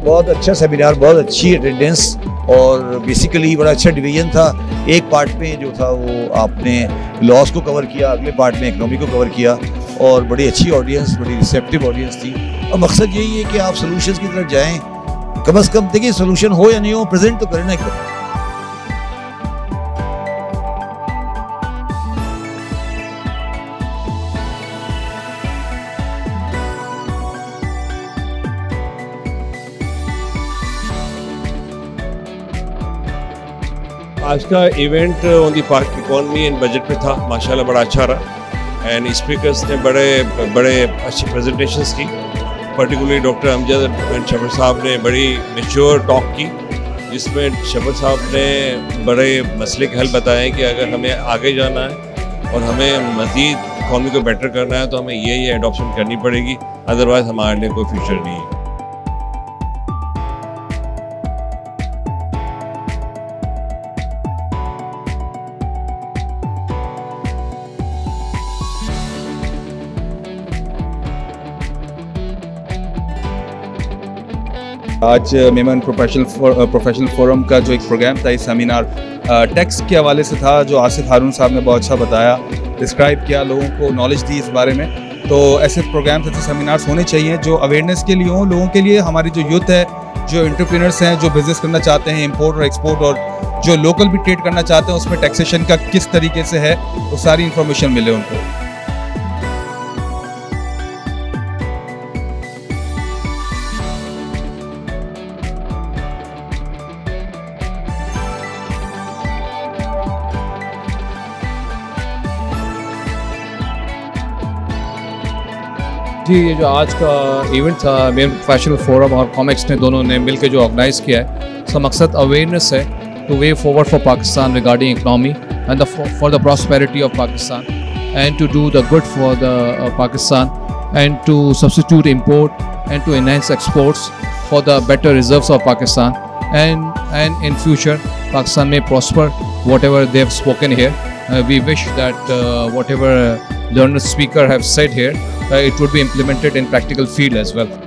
बहुत अच्छा सेमिनार, बहुत अच्छी अटेंडेंस और बेसिकली बड़ा अच्छा डिवीजन था। एक पार्ट में जो था वो आपने लॉस को कवर किया, अगले पार्ट में इकोनॉमी को कवर किया और बड़ी अच्छी ऑडियंस, बड़ी रिसेप्टिव ऑडियंस थी। और मकसद यही है कि आप सोल्यूशंस की तरफ जाएं, कम अज़ कम देखिए सोल्यूशन हो या नहीं हो प्रेजेंट तो करें ना एक बार। आज का event on the park economy and budget पे था, माशाल्लाह बड़ा अच्छा रहा एंड स्पीकर्स ने बड़े अच्छी प्रेजेंटेशंस की। Particularly doctor Amjad and Shafar साहब ने बड़ी मैच्योर टॉक की, जिसमें शफर साहब ने बड़े मसले के हल बताए कि अगर हमें आगे जाना है और हमें मज़ीद इकॉनमी को बेटर करना है तो हमें ये एडॉप्शन करनी पड़ेगी, अदरवाइज़ हमारे लिए कोई फ्यूचर नहीं है। आज मेमन प्रोफेशनल फोरम का जो एक प्रोग्राम था, इस सेमिनार टैक्स के हवाले से था, जो आसिफ हारून साहब ने बहुत अच्छा बताया, डिस्क्राइब किया, लोगों को नॉलेज दी इस बारे में। तो ऐसे प्रोग्राम्स, ऐसे सेमिनार्स होने चाहिए जो अवेयरनेस के लिए हों लोगों के लिए। हमारी जो यूथ है, जो एंटरप्रेन्योर्स हैं, जो बिज़नेस करना चाहते हैं, इंपोर्ट और एक्सपोर्ट, और जो लोकल भी ट्रेड करना चाहते हैं, उसमें टैक्सेशन का किस तरीके से है वो सारी इन्फॉर्मेशन मिले उनको। जी, ये जो आज का इवेंट था मेमन प्रोफेशनल फोरम और कॉमेक्स ने दोनों ने मिलकर जो ऑर्गेनाइज़ किया है, उसका मकसद अवेयरनेस है to way forward for Pakistan regarding economy and for the prosperity of Pakistan and to do the good for the Pakistan and to substitute import and to enhance exports for the better reserves of Pakistan and in future Pakistan may prosper whatever they have spoken here. We wish that whatever learned speaker have said here, it would be implemented in practical field as well.